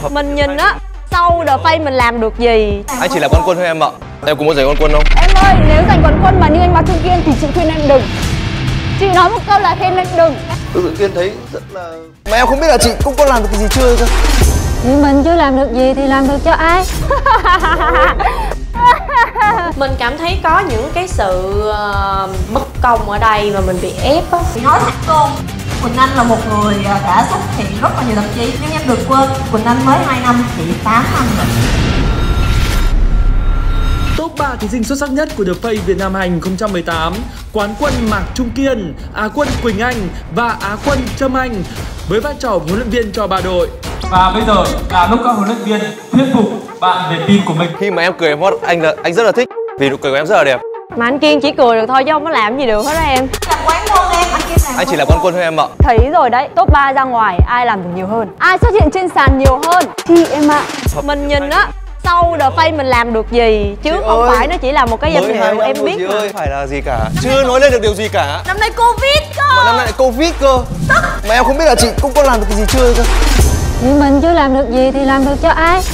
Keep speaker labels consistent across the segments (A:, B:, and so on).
A: Mình nhìn á, sau The Face mình làm được gì?
B: Anh chỉ là quán quân thôi em ạ. Em cũng muốn giành quán quân không?
A: Em ơi, nếu giành quán quân mà như anh Mạc Trung Kiên thì chị khuyên em đừng. Chị nói một câu là khuyên em đừng.
B: Tự Kiên thấy rất là... Mà em không biết là chị cũng có làm được cái gì chưa cơ.
A: Nhưng mình chưa làm được gì thì làm được cho ai?
C: Mình cảm thấy có những cái sự bất công ở đây và mình bị ép á.
D: Nói thật luôn, Quỳnh Anh là một người đã xuất hiện rất là nhiều tạp chí, nhưng em đừng quên Quỳnh Anh mới 2 năm, chị 8 năm rồi.
E: Top 3 thí sinh xuất sắc nhất của The Face Việt Nam 2018, quán quân Mạc Trung Kiên, Á quân Quỳnh Anh và Á quân Trâm Anh với vai trò huấn luyện viên cho 3 đội.
F: Và bây giờ là lúc các huấn luyện viên thuyết phục bạn về team của mình.
B: Khi mà em cười em hót, anh rất là thích vì nụ cười của em rất là đẹp.
A: Mà anh Kiên chỉ cười được thôi chứ không có làm gì được hết á em.
D: Làm quán quân em, anh Kiên làm.
B: Anh chỉ là quán quân thôi em ạ.
A: Thấy rồi đấy, top 3 ra ngoài ai làm được nhiều hơn, ai xuất hiện trên sàn nhiều hơn thì em ạ. Mình nhìn á, sau The Face mình làm được gì chứ
B: chị
A: không
B: ơi,
A: phải nó chỉ là một cái danh hiệu em biết
B: chị
A: mà.
B: ơi, phải là gì cả. Chưa nói lên được điều gì cả.
D: Năm nay Covid cơ.
B: Mà năm nay lại Covid cơ. Mà em không biết là chị cũng có làm được cái gì chưa cơ.
A: Nhưng mình chưa làm được gì thì làm được cho ai?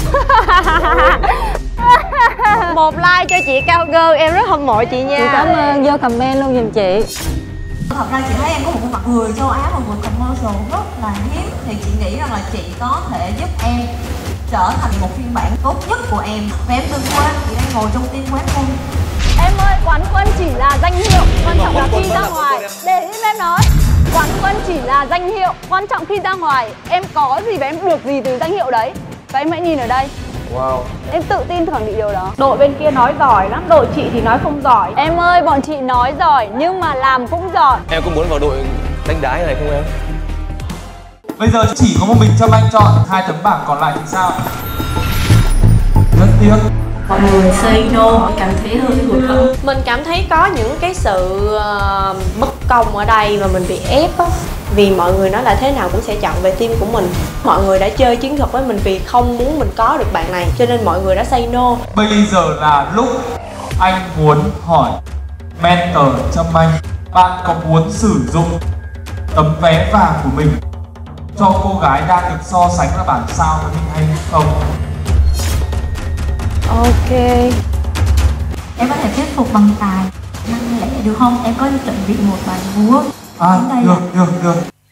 A: Một like cho chị Cao Girl, em rất hâm mộ chị nha. Chị cảm ơn, vô comment luôn giùm chị.
D: Thật ra chị thấy em có một khuôn mặt người châu Á mà vượt commercial rất là hiếm, thì chị nghĩ rằng là chị có thể giúp em trở thành một phiên bản tốt nhất của em. Và em đừng quên chị đang ngồi trong team quán quân.
A: Em ơi, quán quân chỉ là danh hiệu, quan trọng là khi ra ngoài. Để im em nói. Quán quân chỉ là danh hiệu, quan trọng khi ra ngoài em có gì và em được gì từ danh hiệu đấy. Và em hãy nhìn ở đây.
B: Wow.
A: Em tự tin khẳng định điều đó.
C: Đội bên kia nói giỏi lắm, đội chị thì nói không giỏi.
A: Em ơi, bọn chị nói giỏi nhưng mà làm cũng giỏi.
B: Em có muốn vào đội đánh đá như này không em?
F: Bây giờ chỉ có một mình Trâm Anh chọn, 2 tấm bảng còn lại thì sao? Rất tiếc.
D: Mọi người say no, cảm thấy hơi hụt hẫng.
C: Mình cảm thấy có những cái sự bất công ở đây và mình bị ép á. Vì mọi người nói là thế nào cũng sẽ chọn về team của mình. Mọi người đã chơi chiến thuật với mình vì không muốn mình có được bạn này, cho nên mọi người đã say no.
F: Bây giờ là lúc anh muốn hỏi mentor Trâm Anh, bạn có muốn sử dụng tấm vé vàng của mình cho cô gái đang được so sánh là bản sao với mình hay không?
A: Ok.
D: Em có thể thuyết phục bằng tài, năng lẽ được không? Em có chuẩn bị một bài múa.
F: Được.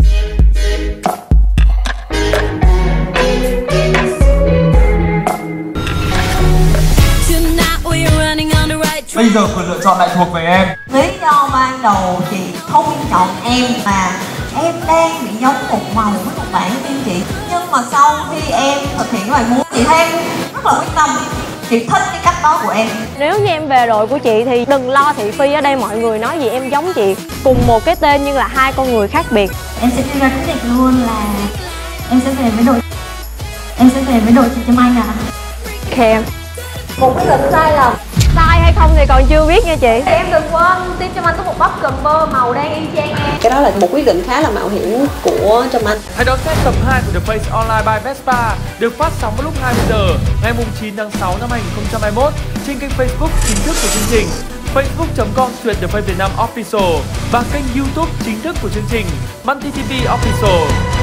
F: Bây giờ quyền lựa chọn lại thuộc về em.
D: Lý do ban đầu chị không chọn em mà em đang bị giống một màu với một bạn tiên chị. Nhưng mà sau khi em thực hiện bài múa, chị thấy em rất là quyết tâm. Chị thích cái cách đó của em.
A: Nếu như em về đội của chị thì đừng lo thị phi, ở đây mọi người nói gì em giống chị. Cùng một cái tên nhưng là hai con người khác biệt.
D: Em sẽ đưa ra quyết định luôn là em sẽ về với đội chị Trâm Anh ạ.
A: Kèm một quyết định sai lầm, sai hay không thì còn chưa biết nha chị.
C: Em đừng quên team Trâm Anh có một bắp cover màu đen y chang em. Cái đó là một quyết định khá là mạo hiểm của Trâm Anh.
E: Hãy đón xem tập 2 của The Face Online by Vespa được phát sóng vào lúc 20 giờ ngày 9 tháng 6 năm 2021 trên kênh Facebook chính thức của chương trình, facebook.com/The Face Việt Nam Official và kênh YouTube chính thức của chương trình Multi TV Official.